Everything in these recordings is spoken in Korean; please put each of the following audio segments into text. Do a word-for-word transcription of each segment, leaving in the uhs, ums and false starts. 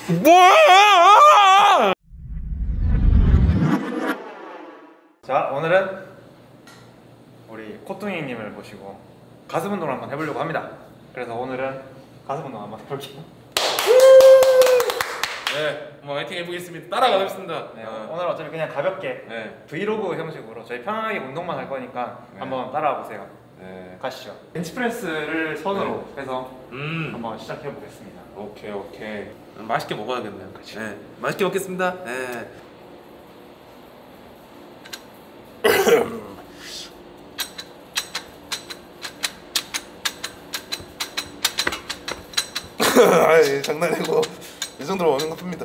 뭐야? 자, 오늘은 우리 코뚱이님을 모시고 가슴 운동을 한번 해보려고 합니다. 그래서 오늘은 가슴 운동 한번 해볼게요. 네, 뭐 화이팅 해보겠습니다. 따라가겠습니다. 네, 어. 오늘 어차피 그냥 가볍게 네. 브이로그 형식으로 저희 편하게 운동만 할 거니까 네. 한번 따라와 보세요. 네. 가시죠. 벤치프레스를 손으로 네. 해서 음. 한번 시작해 보겠습니다. 오케이 오케이. 맛있게 먹어야겠네요. 네. 맛있게 먹겠습니다. 네. 아이 장난이고 이 정도로 먹는 것뿐입니다.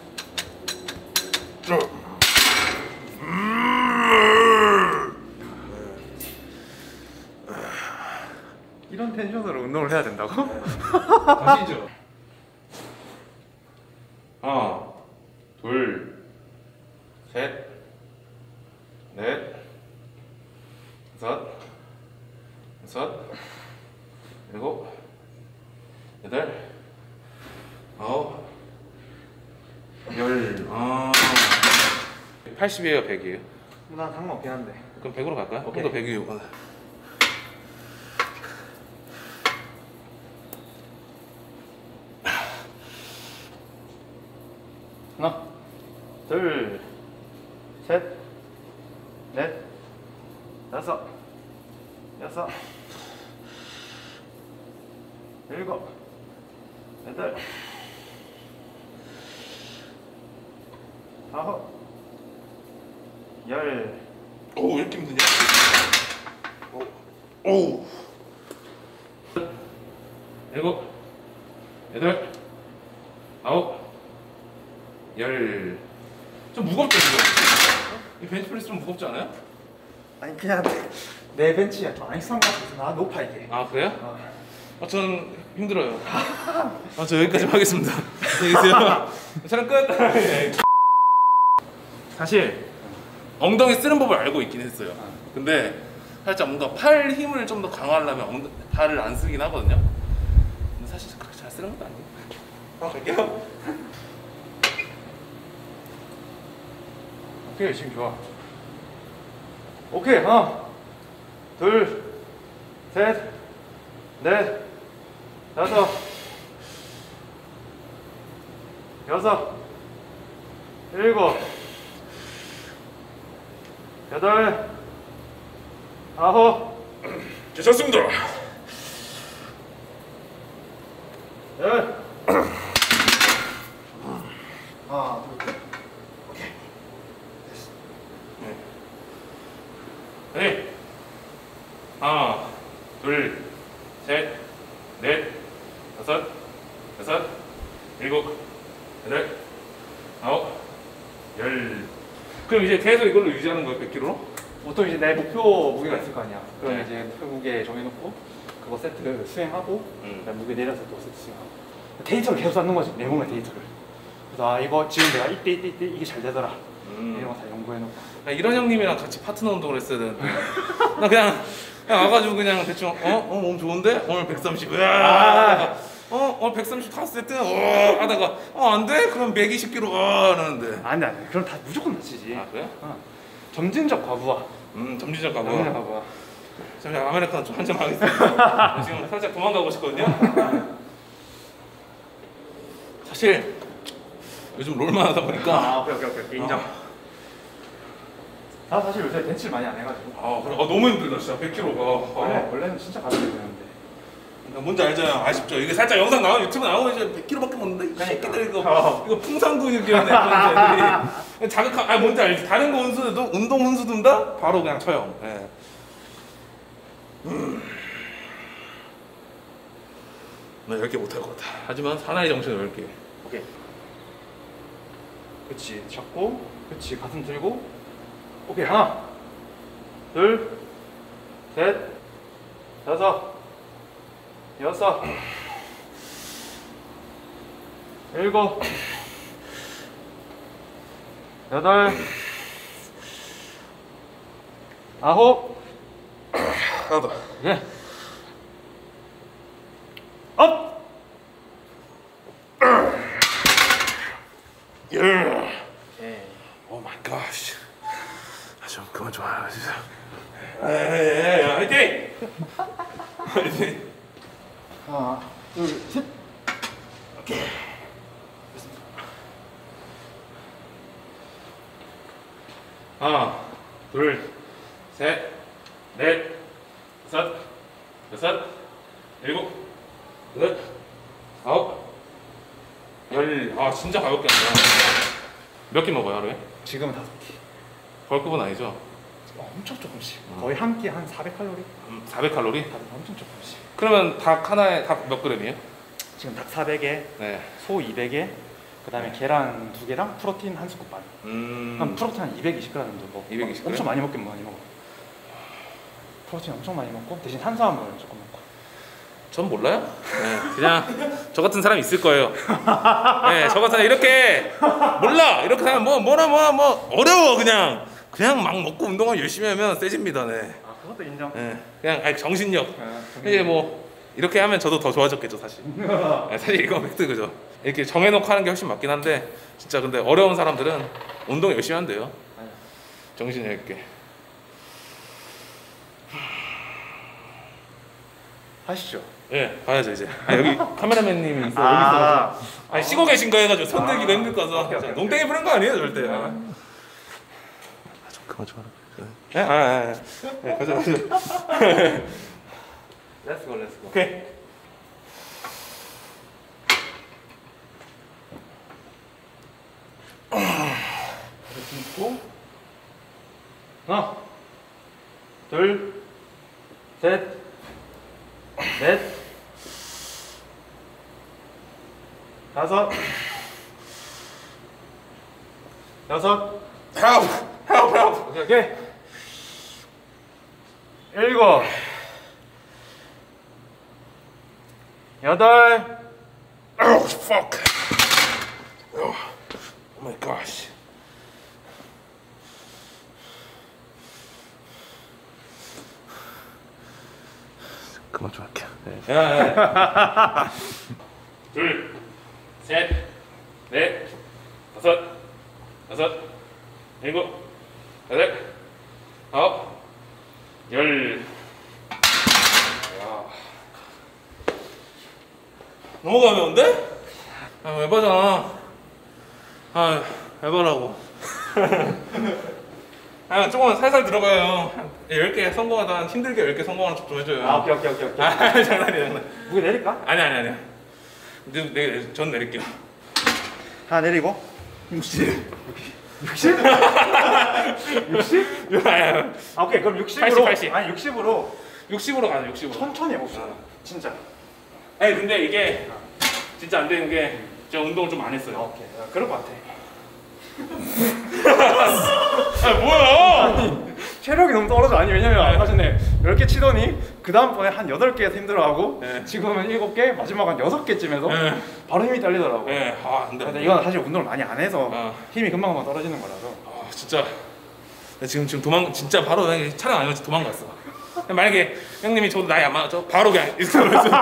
이런 텐션으로 운동을 해야 된다고? 가시죠. 하나, 둘, 셋, 넷, 다섯, 여섯, 일곱, 여덟, 아홉, 열. 아, 팔십이에요, 백이에요? 난 상관없긴 한데. 그럼 백으로 갈까요? 오케이. 또 백이에요. 하나, 둘, 셋, 넷, 다섯, 여섯, 일곱, 여덟, 아홉, 열. 오, 왜 이렇게 힘드냐? 오, 오. 일곱, 여덟, 아홉, 열. 좀 무겁죠 지금? 이 벤치프레스 좀 무겁지 않아요? 아니 그냥 내 벤치야 많이 싼 것 같아서 나 높아 이게. 아 그래요? 어. 아 저는 힘들어요. 아 저 여기까지 하겠습니다. 안녕히 계세요. 촬영 끝. 사실 엉덩이 쓰는 법을 알고 있긴 했어요. 근데 살짝 뭔가 팔 힘을 좀 더 강화하려면 엉, 발을 안 쓰긴 하거든요. 근데 사실 그렇게 잘 쓰는 것도 아니에요. 어, 갈게요. 오케이 지금 좋아. 오케이 하나, 둘, 셋, 넷, 다섯, 여섯, 일곱, 여덟, 아홉, 괜찮습니다. 열. 하나, 둘, 셋. 네. 하나, 둘, 셋, 넷, 다섯, 여섯, 일곱, 여덟, 아홉, 열. 그럼 이제 계속 이걸로 유지하는 거예요, 백 킬로로? 보통 이제 내 목표 무게가 있을 거 아니야. 그럼 네. 이제 목표 무게 정해놓고 그거 세트 수행하고 음. 그다음 무게 내려서 또 세트 수행하고 데이터를 계속 쌓는 거지. 내 몸의 데이터를. 그래서 아 이거 지금 내가 이때 이때 이때 이게 잘 되더라. 음. 이런 거 다 연구해놓고. 나 이런 형님이랑 같이 파트너 운동을 했어야 되는데 나 그냥 그냥 와가지고 그냥 대충 어? 어? 몸 좋은데? 오늘 백삼십 으아! 어? 어? 백삼십 다섯 세트? 어? 하다가 어? 안 돼? 그럼 백이십 킬로 어? 이러는데 안돼 안돼. 그럼 다 무조건 다치지. 아 그래? 어. 점진적 과부하. 음 점진적 가고 점진적 과부하. 잠시만 아메리카노 좀 한잔 하겠습니다. 지금 살짝 도망가고 싶거든요. 사실 요즘 롤만 하다 보니까 아 오케이 오케이 오케이 인정. 아. 나 사실 요새 벤치를 많이 안 해가지고. 아 그래? 아, 너무 힘들다 진짜 백 킬로가 원래 아. 원래는 진짜 가볍게 되는데. 그러니까 뭔지 알잖아요. 아쉽죠. 이게 살짝 영상 나와 유튜브 나오면 이제 백 킬로밖에 못 먹는데 이 그러니까. 새끼들 이거 어. 이거 풍산근육이라네 그런 애들이 자극한 아 뭔지 알지. 다른 거 운수도 운동 운수든다 바로 그냥 쳐요. 예. 음. 나 열 개 못할 것 같아. 하지만 사나이 정신 열 개. 오케이. 그렇지 잡고 그렇지 가슴 들고 오케이 하나 둘 셋 다섯 여섯 일곱 여덟 아홉 하나 더. 예 업! 열. 오케이. 오 마이 갓. 아, 좀 그만 좀 하라 진짜. 에이, 화이팅! 화이팅! 하나, 둘, 셋. 오케이. 하나, 둘, 셋, 넷, 다섯, 여섯, 일곱, 여덟, 아홉, 열. 아 진짜 가볍게 한다. 몇 끼 먹어요 하루에? 지금은 다섯 개. 벌크분 아니죠? 어, 엄청 조금씩. 거의 한 끼 한 사백 칼로리? 음, 사백 칼로리? 다들 엄청 조금씩. 그러면 닭 하나에 닭 몇 그램이에요? 지금 닭 사백에, 네. 소 이백에, 그다음에 계란 두 개랑 프로틴 한 스쿱 반. 음. 한 프로틴 한 이백이십 그램 정도 먹고. 이백이십 그램? 엄청 많이 먹긴 많이 먹어. 프로틴 엄청 많이 먹고 대신 탄수화물 조금 먹고. 전 몰라요. 네, 그냥 저 같은 사람이 있을 거예요. 네, 저 같은 사람 이렇게 몰라 이렇게 하면 뭐 뭐나 뭐나 뭐 어려워 그냥 그냥 막 먹고 운동을 열심히 하면 세집니다. 네. 아 그것도 인정. 네, 그냥 아니, 정신력. 아, 이제 뭐 이렇게 하면 저도 더 좋아졌겠죠 사실. 네, 사실 이거 팩트 그죠. 이렇게 정해놓고 하는 게 훨씬 맞긴 한데 진짜 근데 어려운 사람들은 운동 열심히 한대요. 정신력 있게. 하시죠. 예, 가야죠 이제. 아, 여기 카메라맨님이 있어. 아. 여기 있어. 아니 쉬고 계신 거 해가지고 손 들기가 힘들 거서 오케이, 오케이, 농땡이 부른 거 아니에요 절대. 아, 좀 그만 좀 하라. 예, 아, 아, 아. 예, 가자, 가자. 렛츠고 렛츠고. 오케이. 고 하나, 둘, 셋, 넷, 다섯, 여섯, 헬프, 헬프, 헬프. 오케이, 오케이. 일곱, 여덟, Oh fuck. Oh, oh my gosh. 그만 좀 할게요. 네. 야, 야, 야. 둘, 셋, 넷, 다섯, 여섯, 일곱, 여덟, 아홉, 열. 야. 너무 가벼운데? 아, 에바잖아. 아, 에바라고. 아, 조금 살살 들어가요. 열 개 성공하다 힘들게 열 개 성공하는 척 좀 해줘요. 아 오케이 오케이 오케이 오케이. 아, 장난이야, 장난. 무게 내릴까? 아니, 아니, 아니. 내, 내, 전 내릴게요. 하나 내리고. 육십. 육십? 육십? 아 오케이 그럼 육십으로. 팔십, 팔십. 아니 육십으로 육십으로 가자, 육십으로. 천천히 해봅시다. 진짜. 아니, 근데 이게 진짜 안 되는 게 제가 운동을 좀 안 했어요. 오케이. 아, 그럴 것 같아. 아, 뭐야? 체력이 너무 떨어져. 아니 왜냐면 아까 전에 열 개 치더니 그 다음번에 한 여덟 개에서 힘들어하고 네. 지금은 일곱 개 마지막 한 여섯 개쯤에서 네. 바로 힘이 딸리더라고. 네, 아, 안 돼. 근데 이건 사실 운동을 많이 안 해서 아. 힘이 금방금방 떨어지는 거라서. 아, 진짜. 나 지금 지금 도망 진짜 바로 그냥 촬영 안 해서 도망갔어. 만약에 형님이 저도 나이 안 맞아 바로 그냥 이렇게 하면서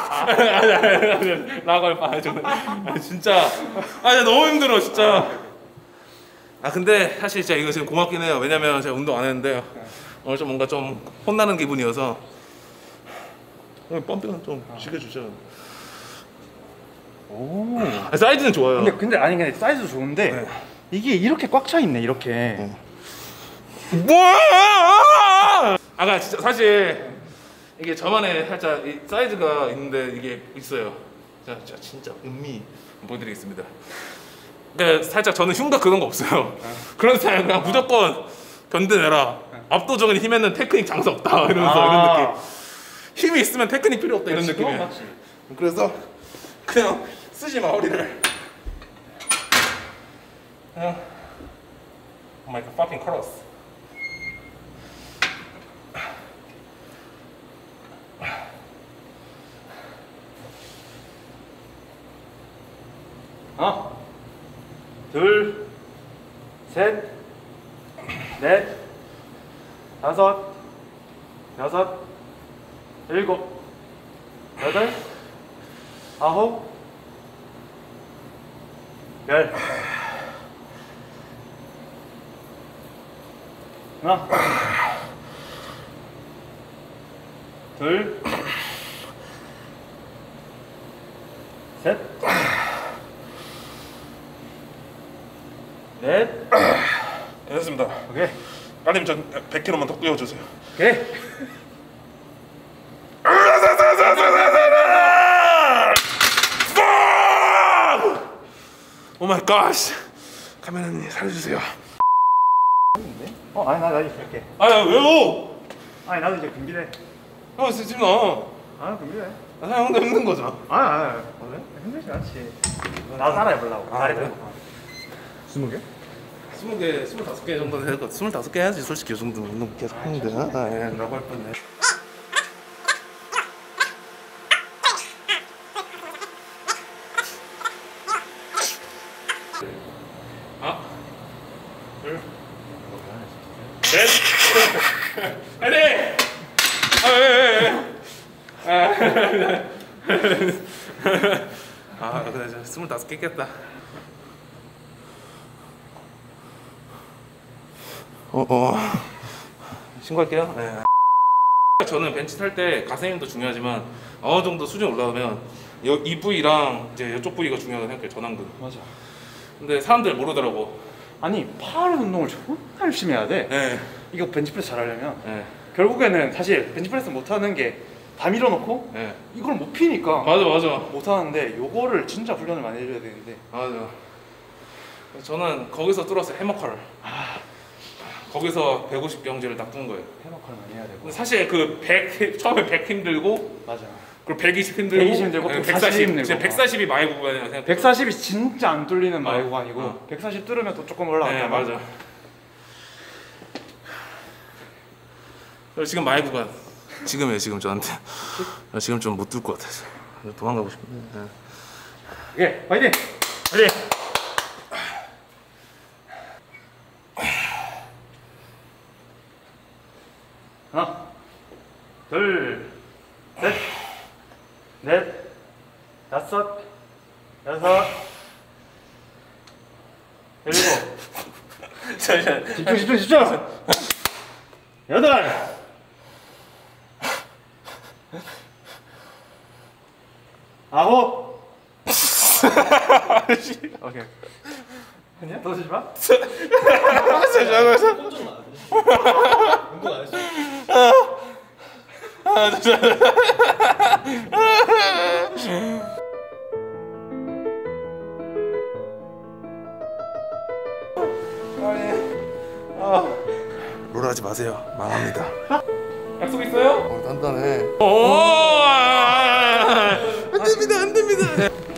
나갈 뻔 하죠. 진짜 아 진짜 너무 힘들어 진짜. 아 근데 사실 진짜 이거 지금 고맙긴 해요. 왜냐면 제가 운동 안 했는데 오늘 좀 뭔가 좀 혼나는 기분이어서 펌핑은 좀 죽여주죠. 오. 아, 사이즈는 좋아요. 근데 근데 아니 근데 사이즈도 좋은데 네. 이게 이렇게 꽉 차 있네 이렇게. 뭐야? 아까 진짜 사실 이게 저만의 살짝 이 사이즈가 있는데 이게 있어요. 자, 자 진짜 음미 보여드리겠습니다. 근데 살짝 저는 흉가 그런 거 없어요. 그런 스타일 그냥 무조건 견뎌내라. 압도적인 힘에는 테크닉 장사 없다 이러면서 아. 이런 느낌. 힘이 있으면 테크닉 필요 없다 이런 그렇지, 그건 느낌이에요. 맞지. 그래서 그냥 쓰지 마 허리를. 그냥 Oh my god, fucking cross. 하나, 둘, 셋, 넷, 다섯, 여섯, 일곱, 여덟, 아홉, 열. 하나, 둘, 셋, 넷. 됐습니다. 오케이. 빨리 전 백 킬로그램만 더 끼워주세요. 오케이. 오 마이 갓. 카메라님 살려주세요. 어, 아니 나 나도 줄게. 아야 왜요? 아니 나도 이제 준비돼. 형 쓰지 마. 아 준비돼. 나 형도 힘든 거죠. 아, 아, 그래? 힘들지 않지. 나 따라해보려고. 아, 잘해. 그래? 스무 개? 스무 개, 스물다섯 개 정도는 될것 같아. 스물다섯 개 해야지 솔직히 이 정도는 운동 계속 하는데. 아, 예, 라고 할 뻔네. 아, 둘, 셋, 아니, 아, 예, 예, 예. 아, 그래, 저 스물다섯 개 깼다. 어 어. 신고할게요. 네. 저는 벤치 탈 때 가슴 힘도 중요하지만 어느 정도 수준 올라오면 여, 이 부위랑 이제 이쪽 부위가 중요하다고 생각해요. 전완근. 맞아. 근데 사람들 모르더라고. 아니 팔 운동을 존나 열심히 해야 돼. 네. 이거 벤치프레스 잘하려면 네. 결국에는 사실 벤치프레스 못하는 게 다 밀어놓고 네. 이걸 못 피니까 맞아, 맞아, 못하는데 요거를 진짜 훈련을 많이 해줘야 되는데. 맞아. 저는 거기서 뚫었어요. 해머컬. 아, 거기서 백오십 경지를 딱 뚫은 거예요. 해머컬 많이 해야 되고. 근데 사실 그 백 처음에 백 힘들고 맞아. 그리고 백이십 힘들고 백이십 힘들고 또 사십 힘들고. 이제 백사십이 마이 구간이라고 생각해요. 백사십이 진짜 안 뚫리는 마이 어, 구간이고 어. 백사십 뚫으면 또 조금 올라갔다가. 네, 맞아. 지금 마이 구간. 지금이에요, 지금 저한테. 지금 좀 못 뚫을 것 같아서 도망가고 싶은데. 네. 예, 파이팅! 파이팅! 하나, 둘, 셋, 넷, 다섯, 여섯, 일곱. 잠시만. 집중, 집중, 집중! 여덟! 아홉! 오케이. 아니야? 더 주지 마? 운동 안 했어. 롤하지 마세요. 망합니다. 약속 있어요? 어 단단해. 오! 안 됩니다, 안 됩니다.